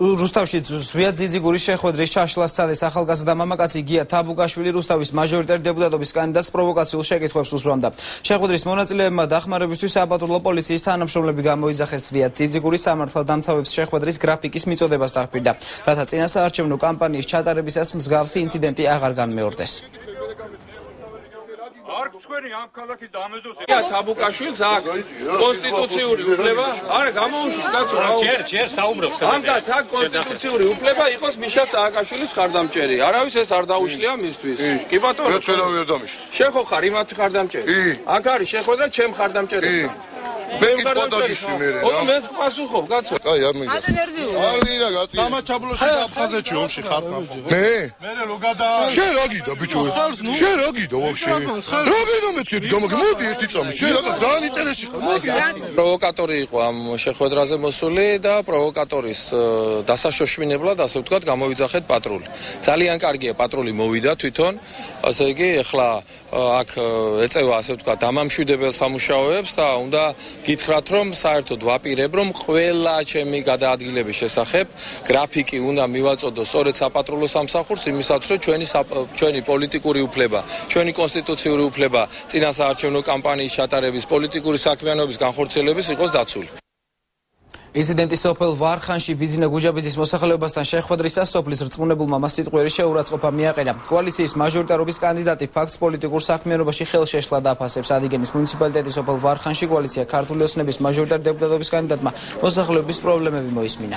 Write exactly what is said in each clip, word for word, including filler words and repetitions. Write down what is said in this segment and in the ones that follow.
რუსთავში ზვიად ძიძიგურის შეხვედრის ჩაშლას ცადეს ახალგაზრდა მამაკაცი გია თაბუკაშვილი რუსთავის მაჟორიტარ დეპუტატობის კანდიდატს პროვოკაციულ შეკითხვებს უსვამდა. შეხვედრის მონაწილეებმა დახმარებისთვის საპატრულო პოლიციის თანამშრომლები გამოიძახეს ზვიად ძიძიგურის სამართალდამცავების შეხვედრის გრაფიკის მიწოდებას დახმირდა, რათა წინასაარჩევნო კამპანიის ჩატარებისას მსგავსი ინციდენტი აღარ განმეორდეს. თაბუკაშვილს აქ კონსტიტუციური უფლება არ გამოუშვეს კაცო რა ჯერ ჯერ საუბრობს ამგაც აქ კონსტიტუციური უფლება იყოს მიშა სააკაშვილის ხარდამჭერი არავის ეს არ დაუშლია მისთვის კი ბატონო მეც ვერ დამიშვა შენ ხო ხარ იმათი ხარდამჭერი აქ არის შეხვედრა ჩემ ხარდამჭერთან მე ვიყოდაგისი მე რა ო მეც პასუხობ კაცო აი არ მიგე ადე ნერვიულია ალია გაწი სამაჩაბლოში და აფხაზეთში ომში ხარ მე მე რო გადა შენ რა გიდა ბიჭო შენ რა გიდა ვაფშე რა გინდა მეთქი გამოგი მოდი ერთი წამი შენ რა ძალიან ინტერესი ხარ მოდი პროვოკატორი იყო ამ შეხვედრაზე მოსული და პროვოკატორის დასაშოშმინებლად ასე ვთქვათ გამოვიძახეთ პატრული ძალიან კარგია პატრული მოვიდა თვითონ ასე იგი ეხლა აქ ეწევა ასე ვთქვათ დამამშვიდებელ სამუშაოებს და უნდა გითხრათ რომ საერთოდ ვაპირებ რომ ყველა ჩემი გადაადგილების შესახებ გრაფიკი უნდა მივაწოდო სწორედ საპატრულო სამსახურს იმისაც რომ ჩვენი ჩვენი პოლიტიკური უფლება ჩვენი კონსტიტუციური უფლება წინასაარჩევნო კამპანიის ჩატარების პოლიტიკური საქმიანობის განხორციელების იყოს დაცული. ინციდენტი სოფელ ვარხანში ბიძინა გუჯაბიძის მოსახლეობასთან შეხვედრისას სოფლის რწმუნებულმა მას სიტყვიერი შეურაცხყოფა მიაყენა. კოალიციის მაჟორიტარობის კანდიდატი ფაქტს პოლიტიკურ საქმიანობაში ხელშეშლად აფასებს. ადიგენის მუნიციპალიტეტის სოფელ ვარხანში კოალიცია ქართული ოცნების მაჟორიტარ დეპუტატობის კანდიდატმა მოსახლეობის პრობლემები მოისმინა.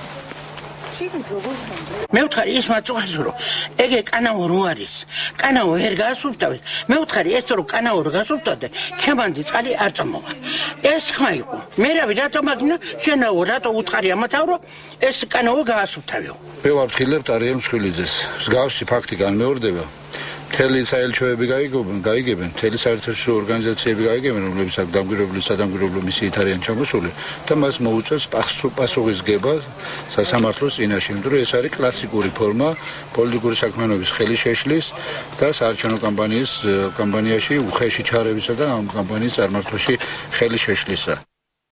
მე ვთხარი ის მაწუხეს რომ ეგე კანაო რო არის კანაო ვერ გაასუფთავეთ მე ვთხარი ეს რომ კანაო რო გასუფთავდე ჩემანდი წყალი არ წამოვა ეს ხმა იყო მე რავი რატო მაგნა შენაო რატო უთხარი ამათავ რომ ეს კანაო გაასუფთავეო მე ვაფრთხილებთ არიელ მსხვილიძეს მსგავსი ფაქტი განმეორდება მთელი საელჩოები გაიგებენ, გაიგებენ, მთელი საერთაშორისო ორგანიზაციები გაიგებენ, რომლებიც აქ დამკვირვებლი სადამკვირვებლო მისიით არიან ჩამოსული და მას მოუწევს პასუხისგება სასამართლოს წინაშე, იმიტომ რომ ეს არის კლასიკური ფორმა პოლიტიკური საქმიანობის ხელის შეშლის და საარჩევნო კამპანიის კამპანიაში უხეში ჩარევისა და ამ კამპანიის წარმართვაში ხელის შეშლისა.